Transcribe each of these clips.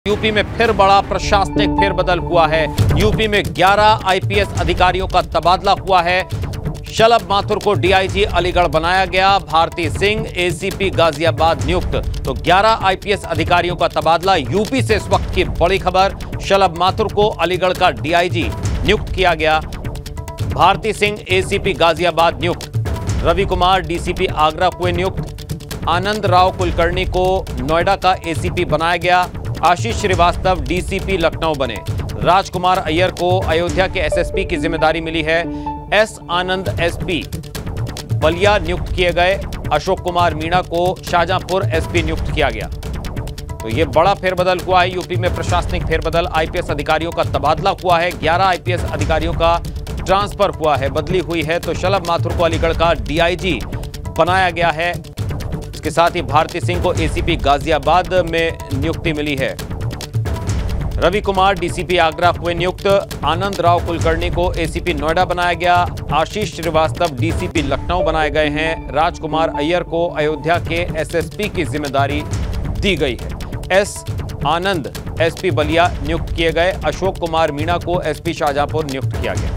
UP में फिर बड़ा प्रशासनिक फेरबदल हुआ है। यूपी में 11 आईपीएस अधिकारियों का तबादला हुआ है। शलभ माथुर को डीआईजी अलीगढ़ बनाया गया। भारती सिंह एसीपी गाजियाबाद नियुक्त। तो 11 आईपीएस अधिकारियों का तबादला यूपी से इस वक्त की बड़ी खबर। शलभ माथुर को अलीगढ़ का डीआईजी नियुक्त किया गया। भारती सिंह एसीपी गाजियाबाद नियुक्त। रवि कुमार डीसीपी आगरा हुए नियुक्त। आनंद राव कुलकर्णी को नोएडा का एसीपी बनाया गया। आशीष श्रीवास्तव डीसीपी लखनऊ बने। राजकुमार अय्यर को अयोध्या के एसएसपी की जिम्मेदारी मिली है। एस आनंद एसपी बलिया नियुक्त किए गए। अशोक कुमार मीणा को शाहजहांपुर एसपी नियुक्त किया गया। तो यह बड़ा फेरबदल हुआ है। यूपी में प्रशासनिक फेरबदल, आईपीएस अधिकारियों का तबादला हुआ है। 11 आईपीएस अधिकारियों का ट्रांसफर हुआ है, बदली हुई है। तो शलभ माथुर को अलीगढ़ का डीआईजी बनाया गया है। इसके साथ ही भारती सिंह को एसीपी गाजियाबाद में नियुक्ति मिली है। रवि कुमार डीसीपी आगरा हुए नियुक्त। आनंद राव कुलकर्णी को एसीपी नोएडा बनाया गया। आशीष श्रीवास्तव डीसीपी लखनऊ बनाए गए हैं। राजकुमार अय्यर को अयोध्या के एसएसपी की जिम्मेदारी दी गई है। एस आनंद एसपी बलिया नियुक्त किए गए। अशोक कुमार मीणा को एसपी शाहजहांपुर नियुक्त किया गया।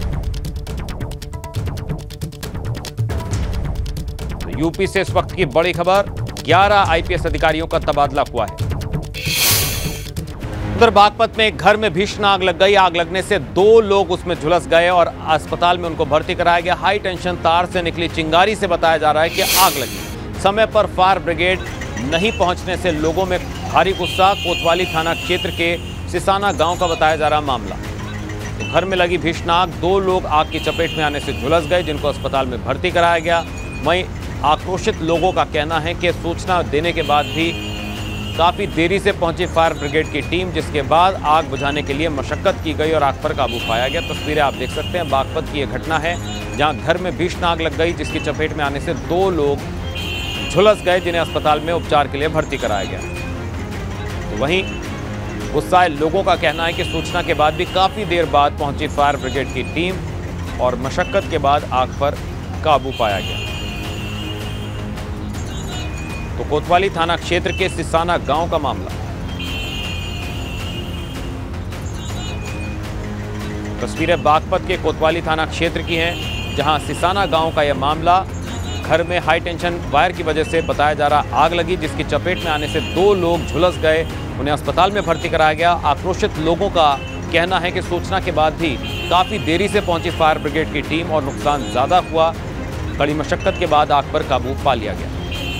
यूपी से इस वक्त की बड़ी खबर, 11 आईपीएस अधिकारियों का तबादला हुआ है। उधर बागपत में एक घर में भीषण आग लग गई। आग लगने से 2 लोग उसमें झुलस गए और अस्पताल में उनको भर्ती कराया गया। हाई टेंशन तार से निकली चिंगारी से बताया जा रहा है कि आग लगी। समय पर फायर ब्रिगेड नहीं पहुंचने से लोगों में भारी गुस्सा। कोतवाली थाना क्षेत्र के सिसाना गांव का बताया जा रहा मामला। तो घर में लगी भीषण आग, 2 लोग आग की चपेट में आने से झुलस गए, जिनको अस्पताल में भर्ती कराया गया। वहीं आक्रोशित लोगों का कहना है कि सूचना देने के बाद भी काफी देरी से पहुंची फायर ब्रिगेड की टीम, जिसके बाद आग बुझाने के लिए मशक्कत की गई और आग पर काबू पाया गया। तस्वीरें आप देख सकते हैं। बागपत की यह घटना है जहां घर में भीषण आग लग गई, जिसकी चपेट में आने से 2 लोग झुलस गए, जिन्हें अस्पताल में उपचार के लिए भर्ती कराया गया। तो वहीं गुस्साए लोगों का कहना है कि सूचना के बाद भी काफी देर बाद पहुंची फायर ब्रिगेड की टीम और मशक्कत के बाद आग पर काबू पाया गया। तो कोतवाली थाना क्षेत्र के सिसाना गांव का मामला। तस्वीरें बागपत के कोतवाली थाना क्षेत्र की हैं, जहां सिसाना गांव का यह मामला। घर में हाई टेंशन वायर की वजह से बताया जा रहा आग लगी, जिसकी चपेट में आने से 2 लोग झुलस गए, उन्हें अस्पताल में भर्ती कराया गया। आक्रोशित लोगों का कहना है कि सूचना के बाद भी काफी देरी से पहुंची फायर ब्रिगेड की टीम और नुकसान ज्यादा हुआ। कड़ी मशक्कत के बाद आग पर काबू पा लिया गया।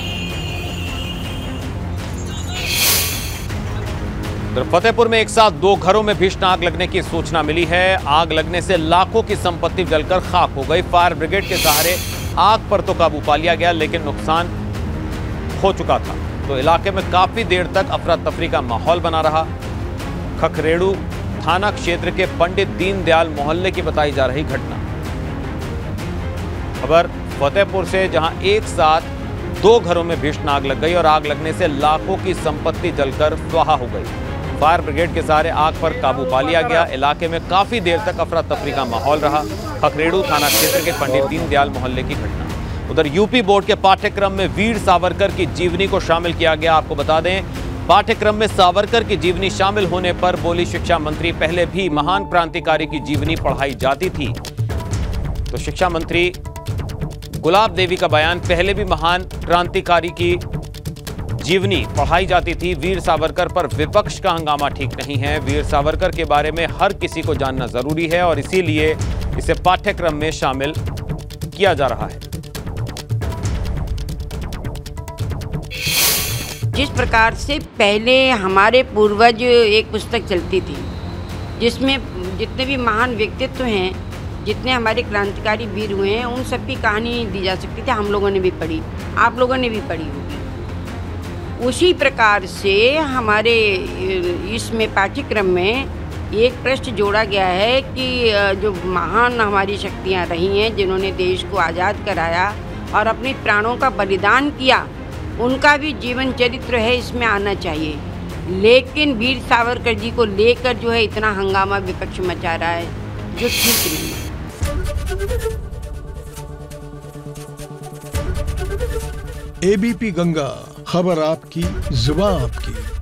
फतेहपुर में एक साथ 2 घरों में भीषण आग लगने की सूचना मिली है। आग लगने से लाखों की संपत्ति जलकर खाक हो गई। फायर ब्रिगेड के सहारे आग पर तो काबू पा लिया गया, लेकिन नुकसान हो चुका था। तो इलाके में काफी देर तक अफरा तफरी का माहौल बना रहा। खखरेड़ू थाना क्षेत्र के पंडित दीनदयाल मोहल्ले की बताई जा रही घटना। खबर फतेहपुर से, जहां एक साथ 2 घरों में भीषण आग लग गई और आग लगने से लाखों की संपत्ति जलकर स्वाहा हो गई। फायर ब्रिगेड के सहारे आग पर काबू पा लिया गया। इलाके में काफी देर तक अफरा तफरी का माहौल रहा। खखरेड़ू थाना क्षेत्र के पंडित दीनदयाल मोहल्ले की घटना। उधर यूपी बोर्ड के पाठ्यक्रम में वीर सावरकर की जीवनी को शामिल किया गया। आपको बता दें, पाठ्यक्रम में सावरकर की जीवनी शामिल होने पर बोली शिक्षा मंत्री, पहले भी महान क्रांतिकारी की जीवनी पढ़ाई जाती थी। तो शिक्षा मंत्री गुलाब देवी का बयान, पहले भी महान क्रांतिकारी की जीवनी पढ़ाई जाती थी। वीर सावरकर पर विपक्ष का हंगामा ठीक नहीं है। वीर सावरकर के बारे में हर किसी को जानना जरूरी है और इसीलिए इसे पाठ्यक्रम में शामिल किया जा रहा है। जिस प्रकार से पहले हमारे पूर्वज एक पुस्तक चलती थी, जिसमें जितने भी महान व्यक्तित्व हैं, जितने हमारे क्रांतिकारी वीर हुए हैं, उन सब की कहानी दी जा सकती थी। हम लोगों ने भी पढ़ी, आप लोगों ने भी पढ़ी होगी। उसी प्रकार से हमारे इसमें पाठ्यक्रम में एक प्रश्न जोड़ा गया है कि जो महान हमारी शक्तियां रही हैं, जिन्होंने देश को आज़ाद कराया और अपने प्राणों का बलिदान किया, उनका भी जीवन चरित्र है, इसमें आना चाहिए। लेकिन वीर सावरकर जी को लेकर जो है इतना हंगामा विपक्ष मचा रहा है, जो ठीक नहीं है। एबीपी गंगा, खबर आपकी, जुबान आपकी।